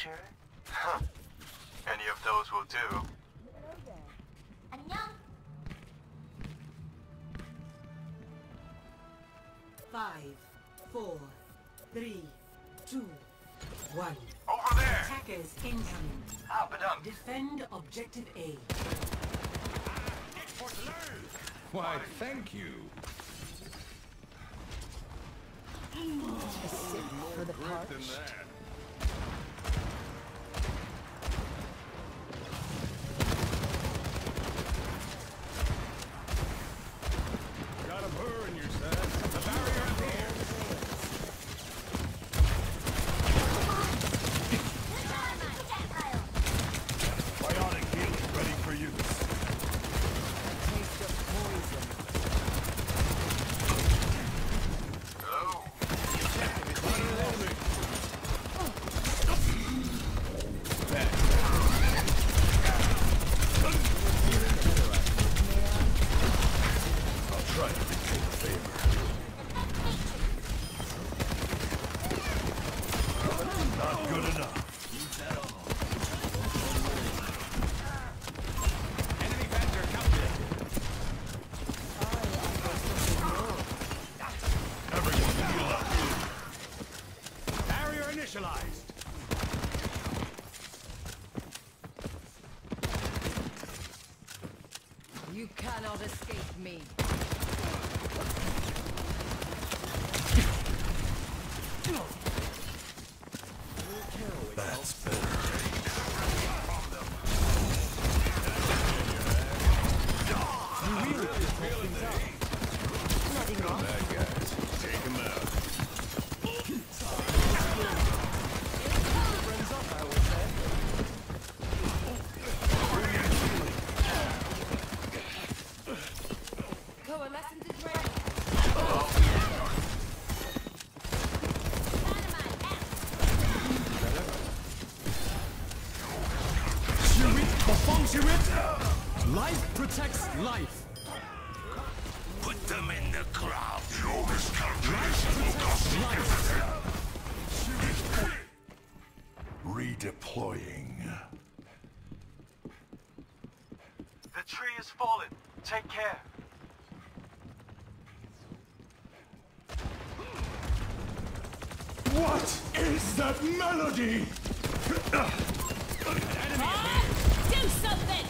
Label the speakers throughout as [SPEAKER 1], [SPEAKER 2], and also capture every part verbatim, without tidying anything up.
[SPEAKER 1] creature? Huh. Any of those will do.
[SPEAKER 2] 안녕.
[SPEAKER 3] Five, four, three, two, one.
[SPEAKER 1] Over there!
[SPEAKER 3] Attackers incoming.
[SPEAKER 1] Ah, badum.
[SPEAKER 3] Defend objective A.
[SPEAKER 4] Why, thank you.
[SPEAKER 2] A sip for the parched.
[SPEAKER 4] Got a burr in your set. The barrier appears. Bionic healing ready for use.
[SPEAKER 2] Taste of poison.
[SPEAKER 1] Hello?
[SPEAKER 4] Unloading. Back. I'll try to retain a favor. Not good enough. Enemy vector calculated. Everyone heal up. Barrier initialized.
[SPEAKER 2] You cannot escape me.
[SPEAKER 4] That's better. You really could pull things out.
[SPEAKER 2] Nothing wrong.
[SPEAKER 4] Bad guys. Take them out. Friends up, I would say.
[SPEAKER 2] Coalescence is ready.
[SPEAKER 5] Life protects life.
[SPEAKER 4] Put them in the crowd. Your Redeploying.
[SPEAKER 1] The tree is fallen. Take care.
[SPEAKER 4] What is that melody?
[SPEAKER 2] Do something!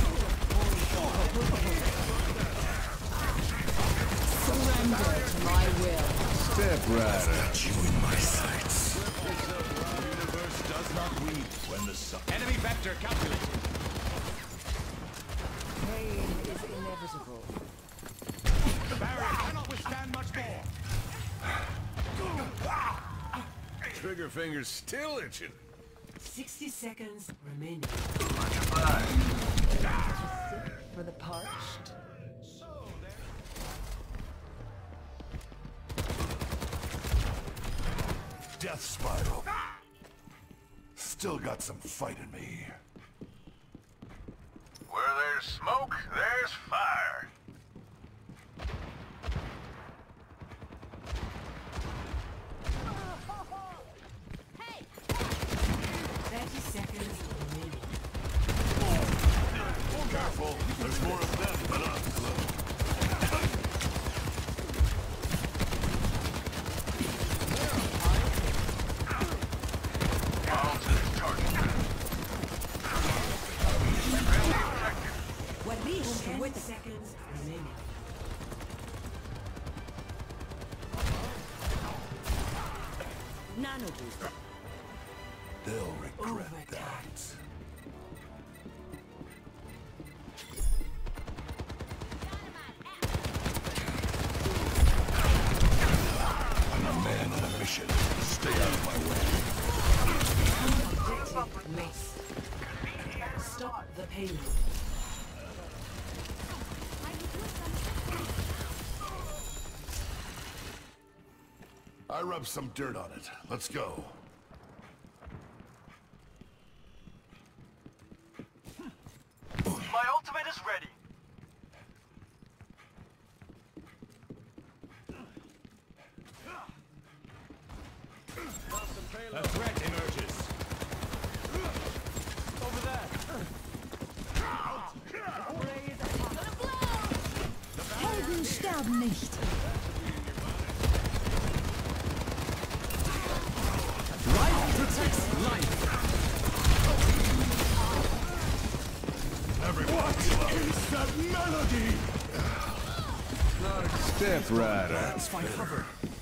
[SPEAKER 2] Surrender to my will.
[SPEAKER 4] Step right up. You in my sights. The universe does not weep when the sun. Enemy vector calculated.
[SPEAKER 2] Pain is inevitable.
[SPEAKER 4] The barrier cannot withstand much more. Trigger finger's still itching.
[SPEAKER 3] Sixty seconds remaining.
[SPEAKER 2] For the parched.
[SPEAKER 4] Death spiral. Still got some fight in me.
[SPEAKER 1] Where there's smoke, there's fire.
[SPEAKER 3] Thirty seconds remaining.
[SPEAKER 4] Careful, there's more of them than us.
[SPEAKER 3] What leads ten seconds remaining. Nano boost.
[SPEAKER 4] They'll regret
[SPEAKER 3] Overtime.
[SPEAKER 4] that. I'm a man on a mission. Stay out of my way.
[SPEAKER 3] Objective lost. Stop the payload.
[SPEAKER 4] I rubbed some dirt on it. Let's go.
[SPEAKER 1] My ultimate is ready.
[SPEAKER 4] A threat emerges.
[SPEAKER 2] sterben nicht.
[SPEAKER 5] Life protects life.
[SPEAKER 4] Everyone, what is that melody? Step right up.
[SPEAKER 5] Let's find cover.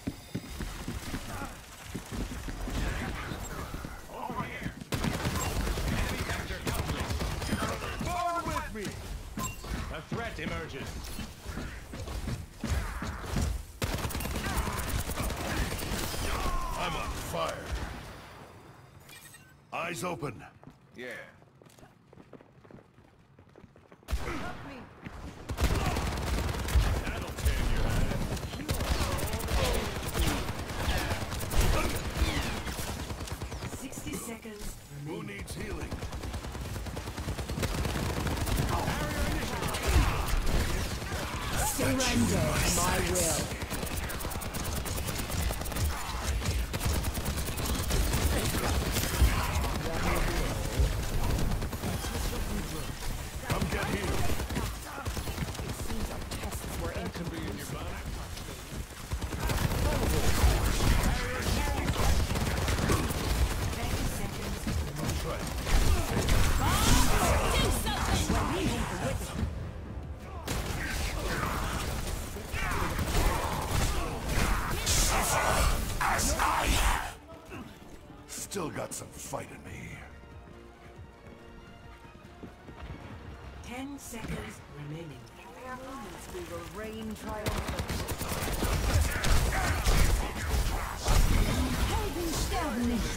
[SPEAKER 4] Forward with me. A threat emerges. I'm on fire. Eyes open. Yeah. That'll tan your head.
[SPEAKER 3] Sixty seconds
[SPEAKER 4] Who
[SPEAKER 3] remaining.
[SPEAKER 4] needs healing?
[SPEAKER 2] Surrender to my will.
[SPEAKER 4] Come get healed.
[SPEAKER 2] It seems our tests were inconclusive.
[SPEAKER 3] Thirty seconds.
[SPEAKER 2] Do something!
[SPEAKER 4] Still got some fight in me.
[SPEAKER 3] Ten seconds remaining.
[SPEAKER 2] We will reign triumphant. Helden sterben nicht.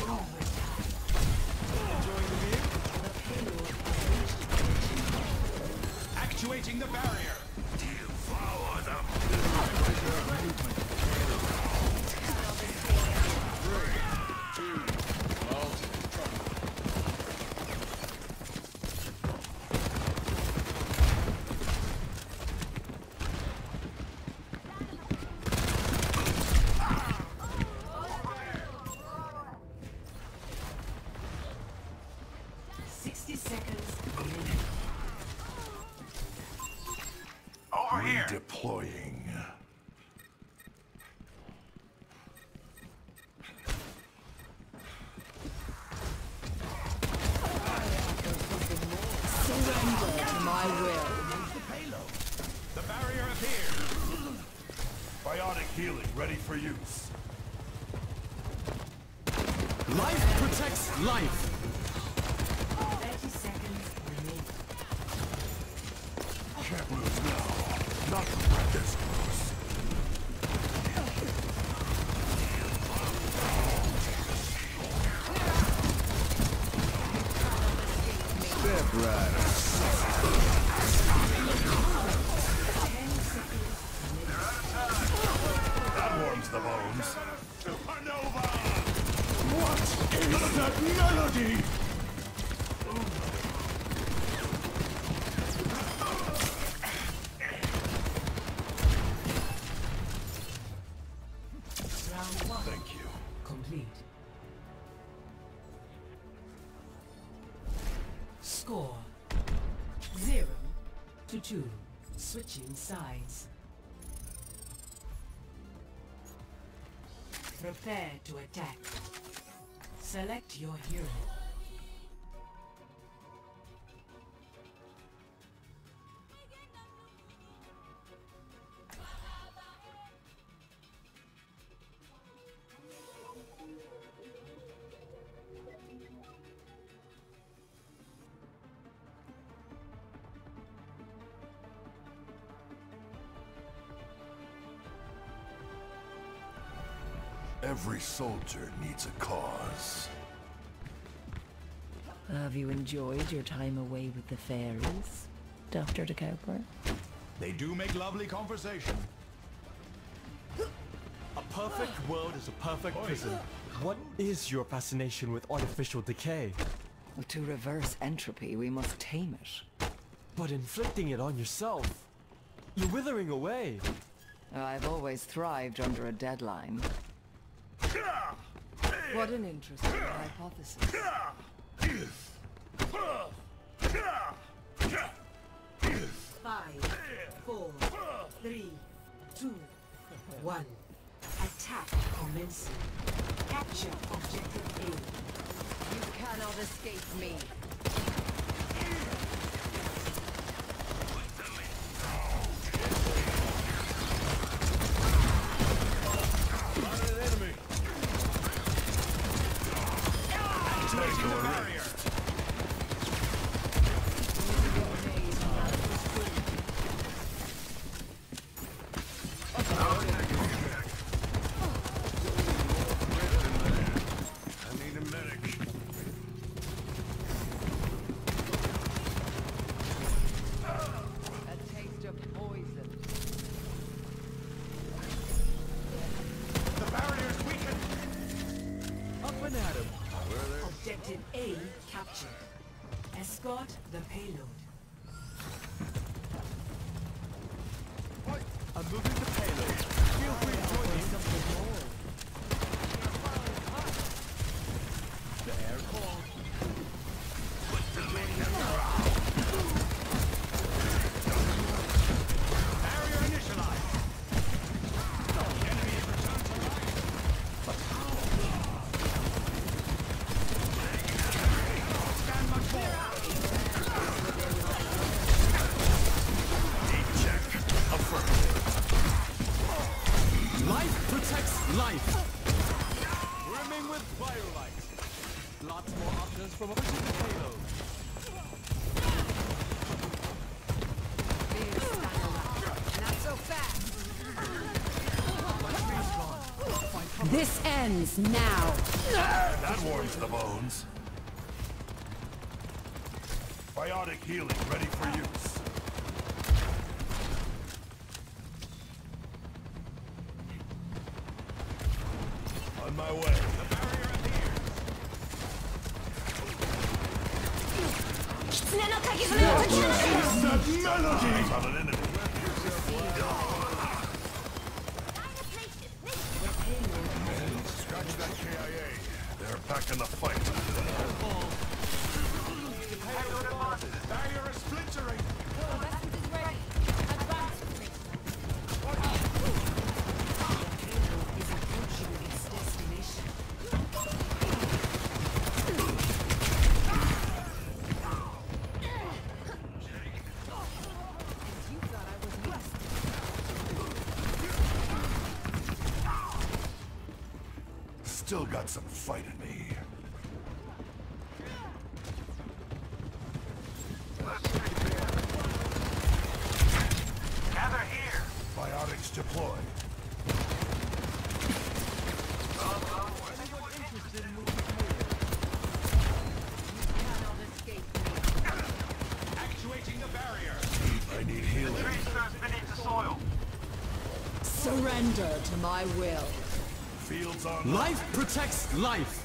[SPEAKER 4] Actuating the barrier. Devour them.
[SPEAKER 3] Sixty seconds remaining.
[SPEAKER 1] Over here.
[SPEAKER 4] Redeploying.
[SPEAKER 2] Surrender to my will.
[SPEAKER 4] The barrier appears. Biotic healing ready for use.
[SPEAKER 5] Life protects life.
[SPEAKER 3] Thirty seconds remaining.
[SPEAKER 4] Can't lose now. Not when this close. Step right up. That warms the bones. Supernova! What is that melody?
[SPEAKER 3] Round one
[SPEAKER 4] Thank you.
[SPEAKER 3] complete. Score zero to two. Switching sides. Prepare to attack. Select your hero.
[SPEAKER 4] Every soldier needs a cause.
[SPEAKER 2] Have you enjoyed your time away with the fairies, Doctor de Cowper?
[SPEAKER 4] They do make lovely conversation.
[SPEAKER 5] A perfect world is a perfect prison. What is your fascination with artificial decay?
[SPEAKER 2] Well, to reverse entropy, we must tame it.
[SPEAKER 5] But inflicting it on yourself, you're withering away.
[SPEAKER 2] I've always thrived under a deadline. What an interesting hypothesis.
[SPEAKER 3] Five, four, three, two, one. Attack commencing. Capture objective A.
[SPEAKER 6] You cannot escape me.
[SPEAKER 3] Objective A captured. Escort the payload.
[SPEAKER 5] I'm moving the payload. Feel free to join me. Something more. The air calls.
[SPEAKER 4] Barrier initialized. Enemy has returned to life. But how? Stand much more. Deep check. Affirmative.
[SPEAKER 5] Life protects life. Brimming with firelight. Lots more options from pushing the payload.
[SPEAKER 6] Not so fast. This ends now.
[SPEAKER 4] That warms the bones. Biotic healing ready for use. On my way. The barrier appears. That melody! On an enemy. Scratch that K I A. They're back in the fight. Barrier is splintering.
[SPEAKER 3] Is approaching its destination.
[SPEAKER 4] Still got some fight in me.
[SPEAKER 1] Gather here.
[SPEAKER 4] Biotics deployed. Actuating the barrier. I need healing.
[SPEAKER 1] Tree stirs beneath the soil.
[SPEAKER 6] Surrender to my will.
[SPEAKER 4] Fields on
[SPEAKER 5] Life protects life.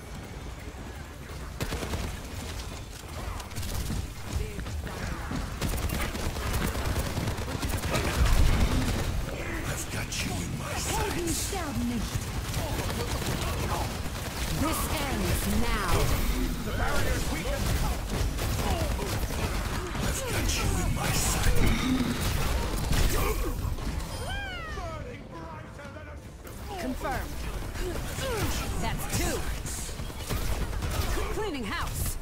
[SPEAKER 4] I've got you in my sights.
[SPEAKER 6] This ends now.
[SPEAKER 4] The barrier's weakened. I've got you in my sights.
[SPEAKER 6] Confirmed. That's two. Cleaning house.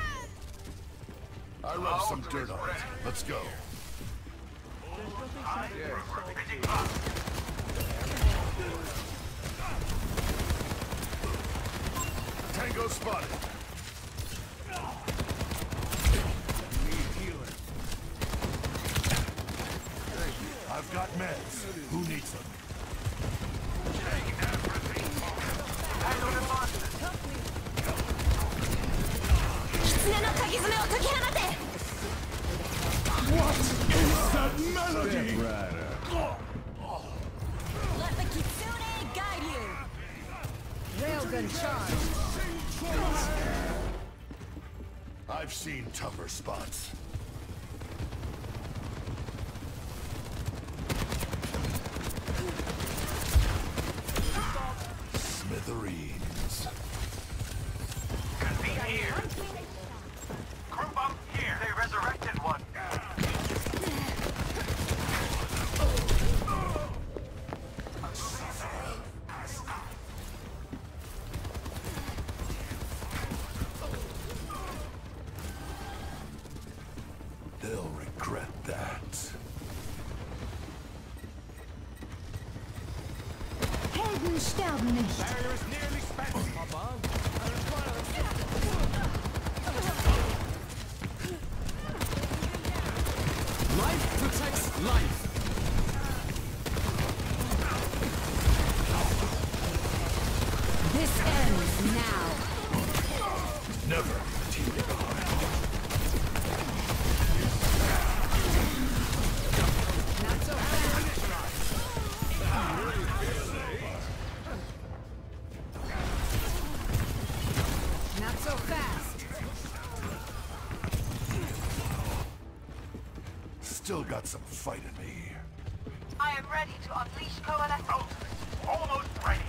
[SPEAKER 4] I rubbed some dirt on it. Let's go. Tango spotted. Need healing. I've got meds. Who needs them? What is that melody?
[SPEAKER 6] Let the Kitsune guide you. Railgun charge.
[SPEAKER 4] I've seen tougher spots. Smithereens.
[SPEAKER 1] Convene here. Group up here. They resurrected one.
[SPEAKER 6] sterben nicht.
[SPEAKER 5] Barrier is nearly spent. Hop on. Life protects life.
[SPEAKER 6] This ends now.
[SPEAKER 4] Never team behind.
[SPEAKER 6] Not so fast. Not so fast.
[SPEAKER 4] Still got some fight in me.
[SPEAKER 7] I am ready to unleash Coalescence.
[SPEAKER 1] Ultimate, almost ready.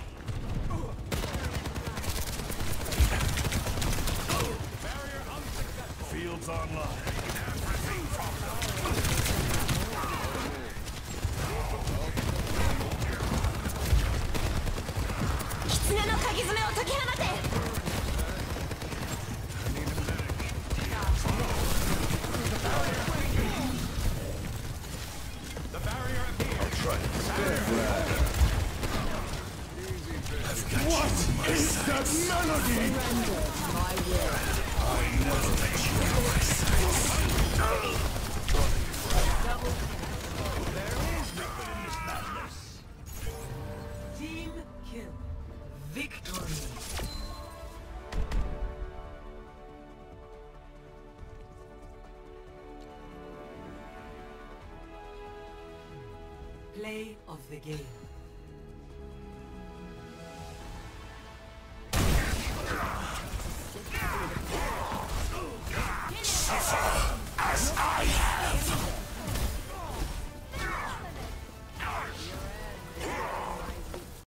[SPEAKER 5] Barrier unsuccessful.
[SPEAKER 4] Fields online.
[SPEAKER 6] 狐の鍵爪を解き放て。
[SPEAKER 5] The barrier appears.
[SPEAKER 4] Try it. What is that melody?
[SPEAKER 6] My will.
[SPEAKER 4] I never let you out of my sights.
[SPEAKER 5] There is nothing in this madness.
[SPEAKER 3] Team kill. Victory. Play of the game.